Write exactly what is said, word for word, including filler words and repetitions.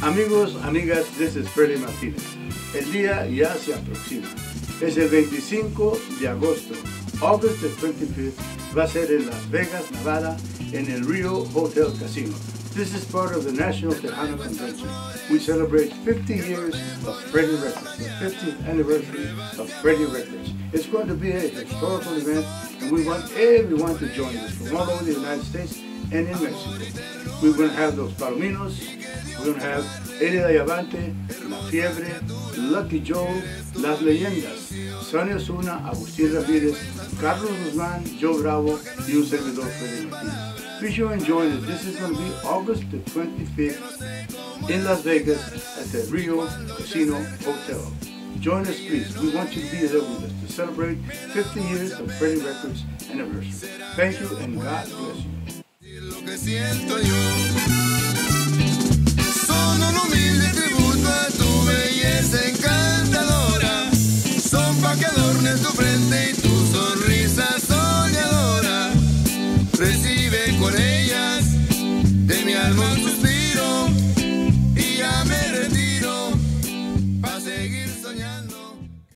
Amigos, amigas, this is Freddie Martinez. El día ya se aproxima. Es el veinticinco de agosto. August the twenty-fifth va a ser en Las Vegas, Nevada, en el Rio Hotel Casino. This is part of the National Tejano Convention. We celebrate fifty years of Freddie Records, the fiftieth anniversary of Freddie Records. It's going to be a historical event, and we want everyone to join us from all over the United States and in Mexico. We're going to have those Palominos, we're going to have Elida Yavante, La Fiebre, Lucky Joe, Las Leyendas, Sonia Osuna, Agustín Ramírez, Carlos Guzmán, Joe Bravo, y un servidor Freddie Martinez. Be sure and join us. This is going to be August the twenty-fifth in Las Vegas at the Rio Casino Hotel. Join us, please. We want you to be there with us to celebrate fifty years of Freddie Records anniversary. Thank you and God bless you. Lo que siento yo son un humilde tributo a tu belleza encantadora, son pa' que adornes tu frente y tu sonrisa soñadora. Recibe con ella